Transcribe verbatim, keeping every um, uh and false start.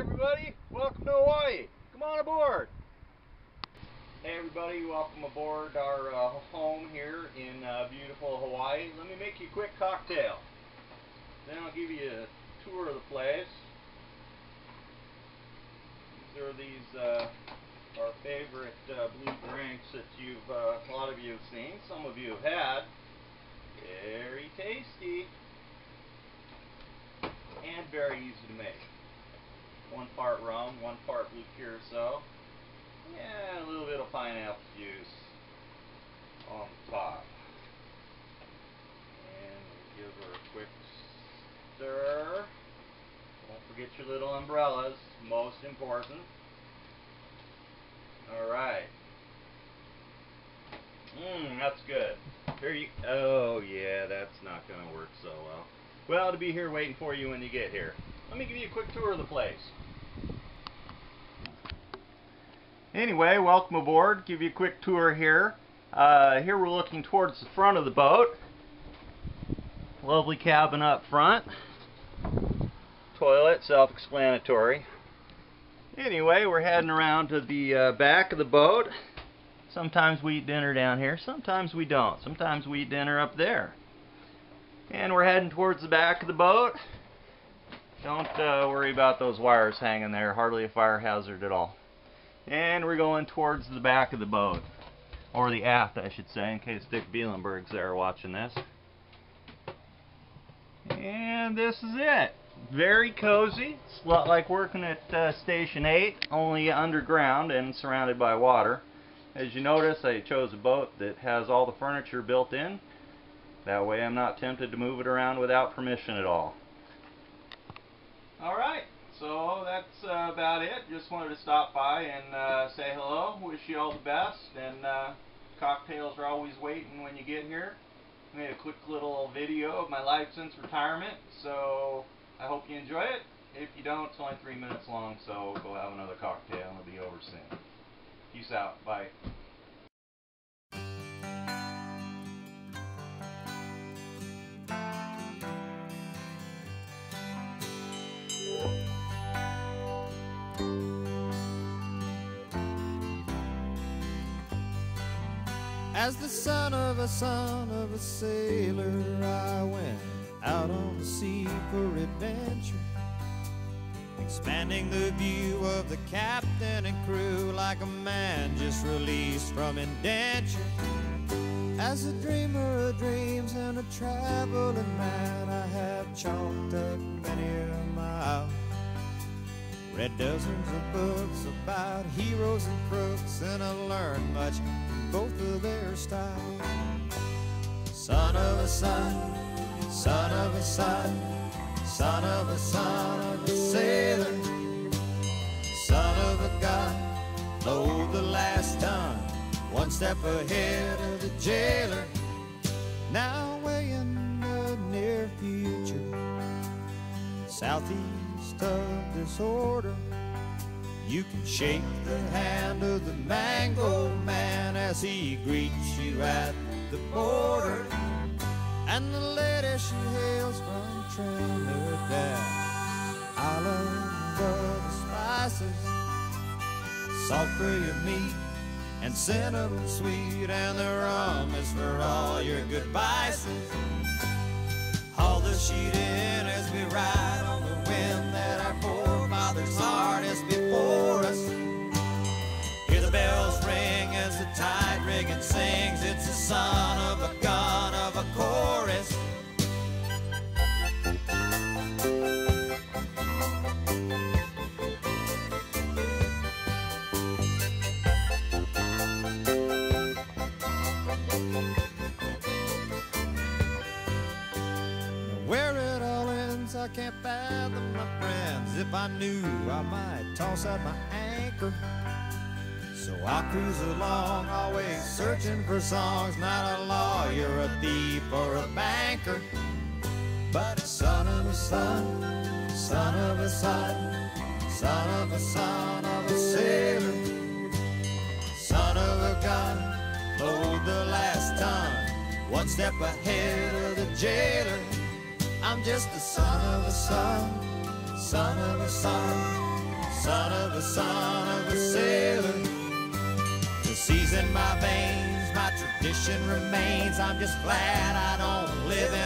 everybody, welcome to Hawaii. Come on aboard. Hey everybody, welcome aboard our uh, home here in uh, beautiful Hawaii. Let me make you a quick cocktail. Then I'll give you a tour of the place. These are these uh, our favorite uh, blue drinks that you've uh, a lot of you have seen. Some of you have had. Very tasty and very easy to make. One part rum, one part blue curacao, and a little bit of pineapple juice on the top. And we'll give her a quick stir. Don't forget your little umbrellas, most important. Alright. Mmm, that's good. Here you, oh yeah, that's not going to work so well. Well, it'll be here waiting for you when you get here. Let me give you a quick tour of the place. Anyway, welcome aboard. Give you a quick tour here. Uh, here we're looking towards the front of the boat. Lovely cabin up front. Toilet, self-explanatory. Anyway, we're heading around to the uh, back of the boat. Sometimes we eat dinner down here, sometimes we don't. Sometimes we eat dinner up there. And we're heading towards the back of the boat. Don't uh, worry about those wires hanging there, hardly a fire hazard at all. And we're going towards the back of the boat, or the aft I should say, in case Dick Bielenberg's there watching this. And this is it. Very cozy. It's a lot like working at uh, Station eight, only underground and surrounded by water. As you notice, I chose a boat that has all the furniture built in. That way I'm not tempted to move it around without permission at all. Alright, so that's uh, about it. Just wanted to stop by and uh, say hello. Wish you all the best. And uh, cocktails are always waiting when you get here. I made a quick little video of my life since retirement, so I hope you enjoy it. If you don't, it's only three minutes long, so go have another cocktail and it'll be over soon. Peace out. Bye. As the son of a son of a sailor, I went out on the sea for adventure, expanding the view of the captain and crew like a man just released from indenture. As a dreamer of dreams and a traveling man, I have chalked up many a mile, read dozens of books about heroes and crooks, and I learned much both of their style. Son of a son, son of a son, son of a son of a sailor, son of a god, load the last ton, one step ahead of the jailer. Now way in the near future, southeast of disorder, you can shake the hand of the Mango Man as he greets you at the border. And the lady she hails from Trinidad, island of the spices, salt for your meat and cinnamon sweet, and the rum is for all your good vices. Haul the sheet in as we ride on the wind that our forefathers harnessed before us. Hear the bells ring as the tide rigging sings. It's the son of a gun of a chorus. Where it all ends, I can't fathom, my friends. If I knew, I might toss out my anchor. So I cruise along, always searching for songs. Not a lawyer, a thief, or a banker, but a son of a son, son of a son, son of a son of a sailor, son of a gun, load the last ton, one step ahead of the jailer. I'm just the son of a son, son of a son, son of a son of a sailor. The sea's in my veins, my tradition remains. I'm just glad I don't live in